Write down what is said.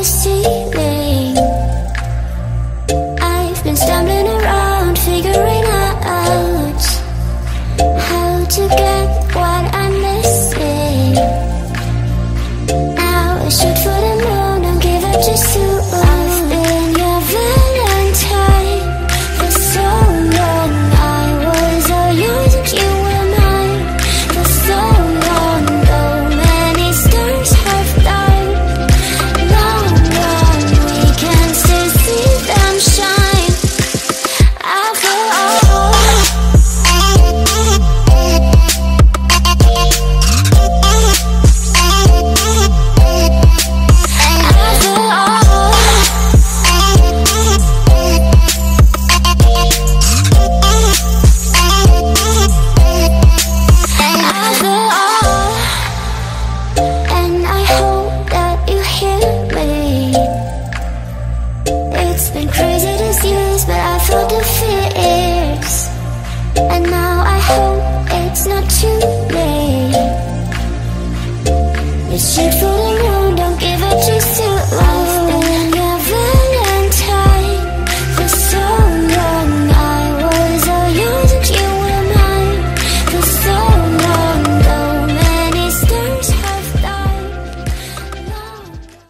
the ceiling. I've been stumbling around, figuring out how to get what I'm missing. Now I shoot for the moon, don't give up too soon. I've been your Valentine for so long. I was all yours and you were mine for so long. Though many stars have died, long gone, we can still see them shine. I feel all. And I hope that you hear me. It's been crazy these years, but I felt the fears. And now I hope it's not too late. Let's shoot for the moon.